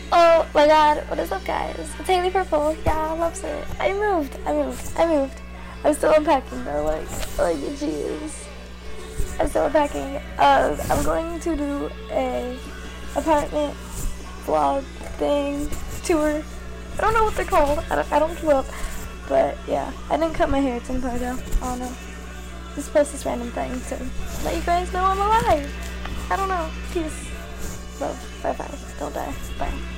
Oh my god, what is up guys? It's Haley Purple. Yeah, loves it. I moved. I'm still unpacking though, like jeez. I'm still unpacking. I'm going to do a apartment vlog thing, tour. I don't know what they're called. I don't keep up. But yeah, I didn't cut my hair. It's in photo. I don't know. Just post this random thing to let you guys know I'm alive. I don't know. Peace. Love. Bye bye. Don't die. Bye.